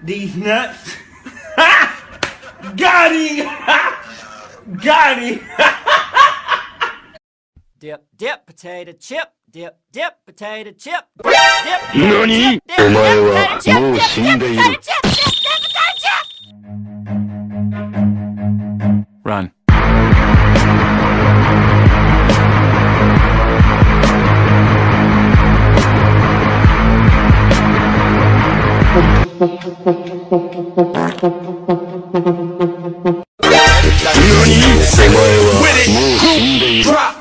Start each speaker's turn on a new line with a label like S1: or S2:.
S1: these nuts. Got him! Got him!
S2: Dip, dip, potato chip. Dip, dip, potato chip. Dip, dip,
S3: NANI?お前はもう死んでいる。Run. NANI?お前はもう死んでいる。